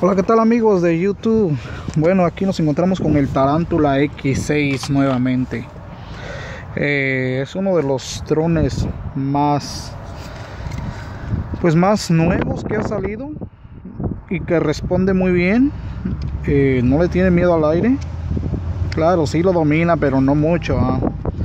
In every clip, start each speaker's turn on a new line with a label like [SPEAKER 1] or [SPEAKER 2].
[SPEAKER 1] Hola, ¿qué tal amigos de YouTube? Bueno, aquí nos encontramos con el Tarántula X6 nuevamente. Es uno de los drones más nuevos que ha salido y que responde muy bien. No le tiene miedo al aire. Claro, sí lo domina, pero no mucho, a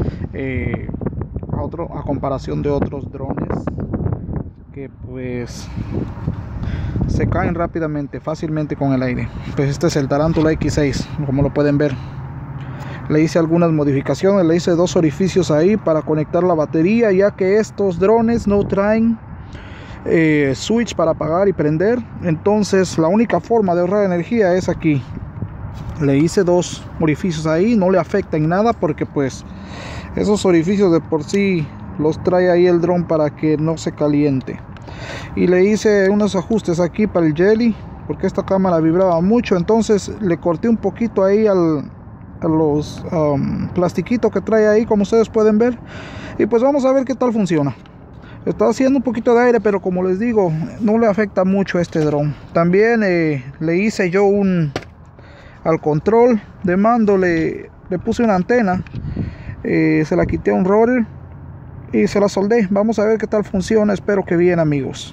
[SPEAKER 1] comparación de otros drones que pues se caen rápidamente, fácilmente con el aire. Pues este es el Tarántula X6, como lo pueden ver. Le hice algunas modificaciones, le hice dos orificios ahí para conectar la batería, ya que estos drones no traen switch para apagar y prender. Entonces la única forma de ahorrar energía es aquí. Le hice dos orificios ahí, no le afecta en nada porque pues esos orificios de por sí los trae ahí el dron para que no se caliente. Y le hice unos ajustes aquí para el jelly porque esta cámara vibraba mucho, entonces le corté un poquito ahí a los plastiquitos que trae ahí, como ustedes pueden ver. Y pues vamos a ver qué tal funciona. Está haciendo un poquito de aire, pero como les digo, no le afecta mucho a este dron. También le hice yo al control de mando, le puse una antena, se la quité a un rotor y se la soldé. Vamos a ver qué tal funciona, espero que bien amigos.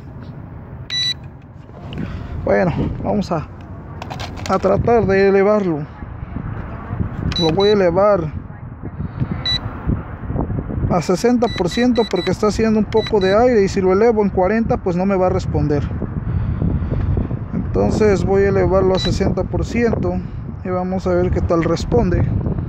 [SPEAKER 1] Bueno, vamos a tratar de elevarlo. Lo voy a elevar a 60% porque está haciendo un poco de aire, y si lo elevo en 40 pues no me va a responder. Entonces voy a elevarlo a 60% y vamos a ver qué tal responde.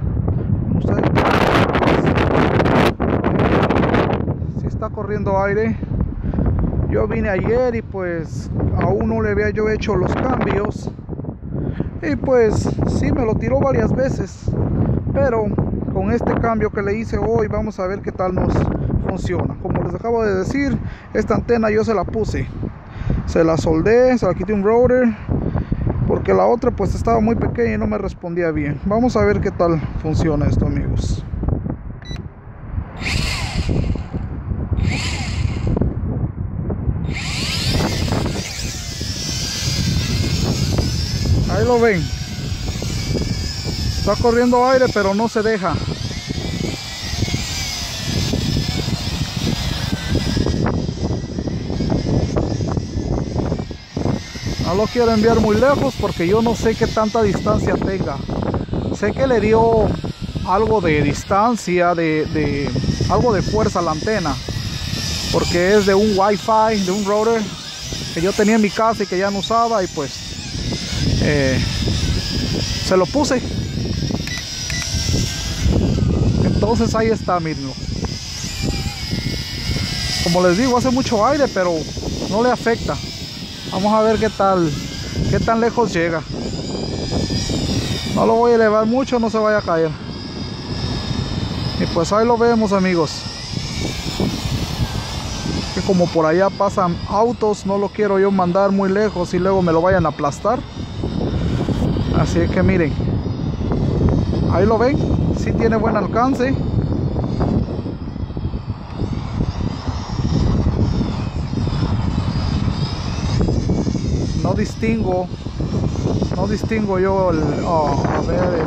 [SPEAKER 1] Si está corriendo aire. Yo vine ayer y pues aún no le había yo hecho los cambios, y pues sí me lo tiró varias veces, pero con este cambio que le hice hoy vamos a ver qué tal nos funciona. Como les acabo de decir, esta antena yo se la puse, se la soldé, se la quité un rotor porque la otra pues estaba muy pequeña y no me respondía bien. Vamos a ver qué tal funciona esto amigos. Ahí lo ven, está corriendo aire pero no se deja. No lo quiero enviar muy lejos porque yo no sé qué tanta distancia tenga. Sé que le dio algo de distancia, algo de fuerza a la antena, porque es de un Wi-Fi, de un router que yo tenía en mi casa y que ya no usaba, y pues se lo puse. Entonces ahí está, mírenlo. Como les digo, hace mucho aire pero no le afecta. Vamos a ver qué tan lejos llega. No lo voy a elevar mucho, no se vaya a caer. Y pues ahí lo vemos amigos, que como por allá pasan autos, no lo quiero yo mandar muy lejos y luego me lo vayan a aplastar. Así que miren, ahí lo ven, sí tiene buen alcance. No distingo yo a ver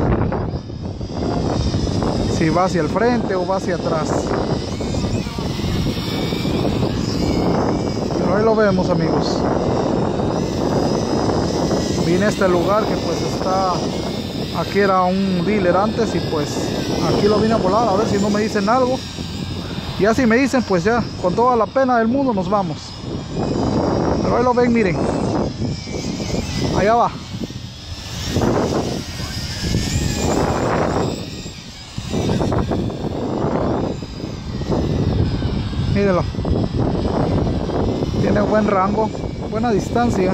[SPEAKER 1] si va hacia el frente o va hacia atrás. Pero ahí lo vemos amigos. Vine a este lugar que pues está, aquí era un dealer antes, y pues aquí lo vine a volar a ver si no me dicen algo. Y así me dicen, pues ya, con toda la pena del mundo nos vamos. Pero ahí lo ven, miren. Allá va. Mírenlo. Tiene buen rango, buena distancia.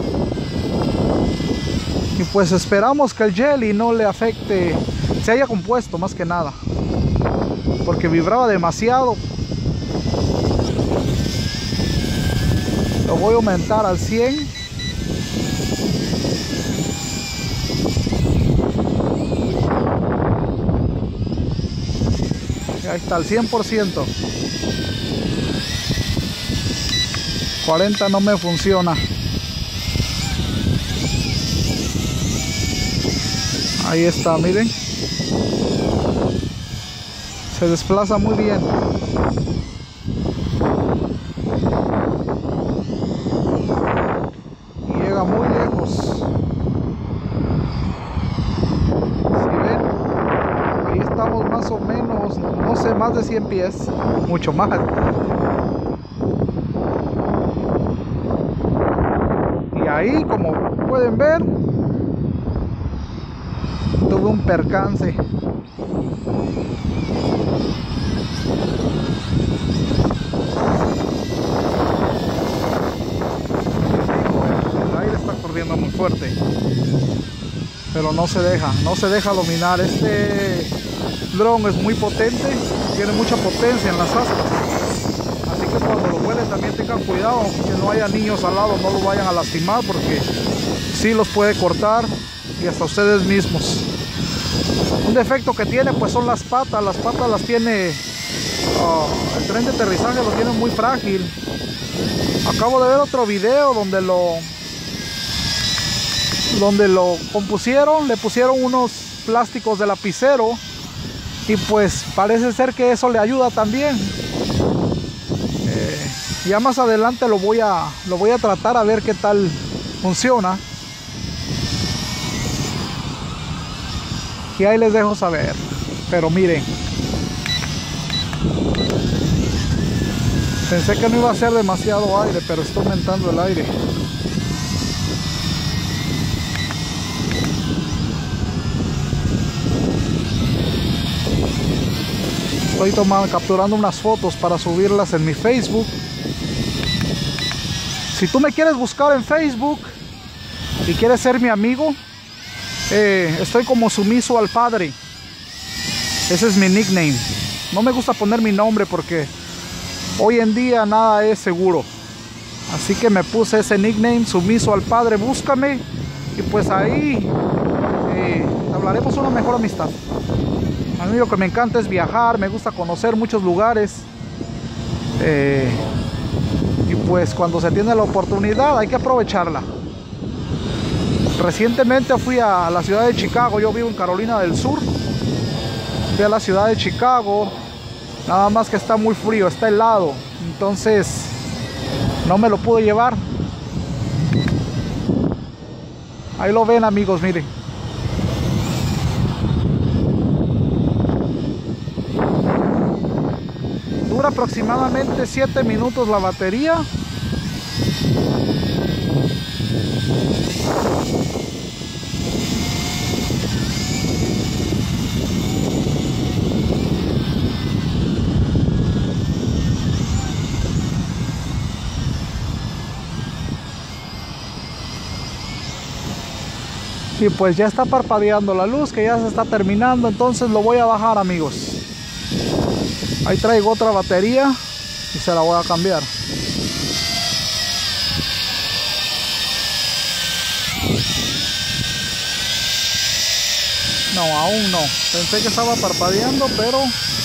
[SPEAKER 1] Y pues esperamos que el jelly no le afecte, se haya compuesto más que nada, porque vibraba demasiado. Lo voy a aumentar al 100. Ahí está, al 100%. 40 no me funciona. Ahí está, miren. Se desplaza muy bien. Y llega muy lejos. Si ven, ahí estamos más o menos, no sé, más de 100 pies, mucho más. Y ahí, como pueden ver, tuve un percance. El aire está corriendo muy fuerte, pero no se deja dominar. Este dron es muy potente, tiene mucha potencia en las aspas, así que cuando lo vuelen también tengan cuidado que no haya niños al lado, no lo vayan a lastimar, porque sí los puede cortar, y hasta ustedes mismos. Un defecto que tiene pues son las patas las tiene, el tren de aterrizaje lo tiene muy frágil. Acabo de ver otro video donde lo compusieron, le pusieron unos plásticos de lapicero, y pues parece ser que eso le ayuda también. Ya más adelante lo voy a tratar a ver qué tal funciona, y ahí les dejo saber. Pero miren, pensé que no iba a ser demasiado aire, pero está aumentando el aire. Estoy capturando unas fotos para subirlas en mi Facebook. Si tú me quieres buscar en Facebook y quieres ser mi amigo, estoy como Sumiso al Padre. Ese es mi nickname. No me gusta poner mi nombre porque hoy en día nada es seguro. Así que me puse ese nickname, Sumiso al Padre. Búscame y pues ahí hablaremos una mejor amistad. A mí lo que me encanta es viajar, me gusta conocer muchos lugares. Y pues cuando se tiene la oportunidad hay que aprovecharla. Recientemente fui a la ciudad de Chicago. Yo vivo en Carolina del Sur. Fui a la ciudad de Chicago. Nada más que está muy frío, está helado. Entonces no me lo pude llevar. Ahí lo ven, amigos, miren. Dura aproximadamente 7 minutos la batería. Y pues ya está parpadeando la luz, que ya se está terminando, entonces lo voy a bajar, amigos. Ahí traigo otra batería y se la voy a cambiar. No, aún no. Pensé que estaba parpadeando, pero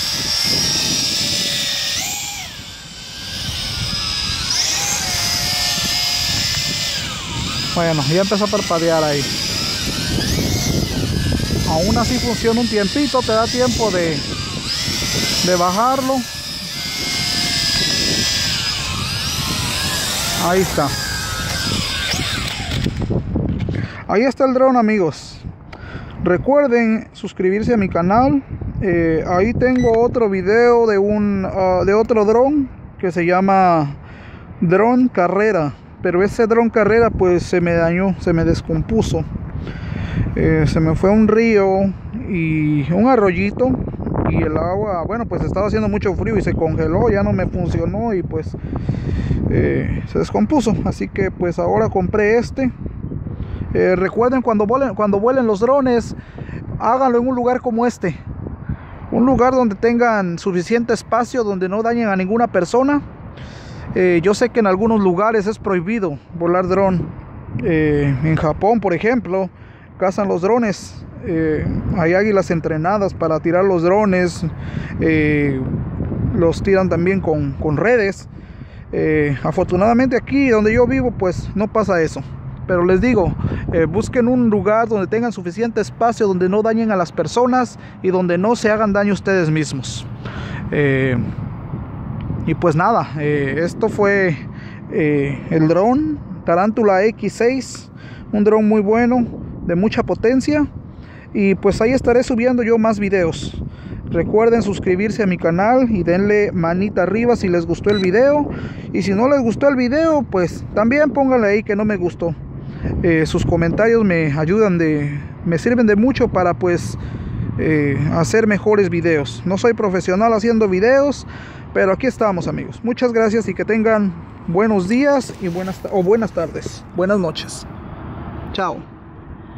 [SPEAKER 1] bueno, ya empezó a parpadear ahí. Aún así funciona un tiempito, te da tiempo de bajarlo. Ahí está. Ahí está el dron, amigos. Recuerden suscribirse a mi canal. Ahí tengo otro video de otro dron que se llama Dron Carrera. Pero ese dron Carrera pues se me dañó, se me descompuso. Se me fue a un río y un arroyito, y el agua, bueno, pues estaba haciendo mucho frío y se congeló, ya no me funcionó y pues se descompuso. Así que pues ahora compré este. Recuerden, cuando vuelen los drones, háganlo en un lugar como este, un lugar donde tengan suficiente espacio, donde no dañen a ninguna persona. Yo sé que en algunos lugares es prohibido volar dron. En Japón, por ejemplo, cazan los drones. Hay águilas entrenadas para tirar los drones. Los tiran también con redes. Afortunadamente aquí donde yo vivo pues no pasa eso. pero les digo, busquen un lugar donde tengan suficiente espacio, donde no dañen a las personas y donde no se hagan daño ustedes mismos. Y pues nada, esto fue el dron Tarántula X6, un dron muy bueno, de mucha potencia. Y pues ahí estaré subiendo yo más videos. Recuerden suscribirse a mi canal y denle manita arriba si les gustó el video. Y si no les gustó el video, pues también pónganle ahí que no me gustó. Sus comentarios me ayudan, me sirven de mucho para pues hacer mejores videos. No soy profesional haciendo videos, pero aquí estamos, amigos. Muchas gracias y que tengan buenos días y buenas tardes, buenas noches. Chao.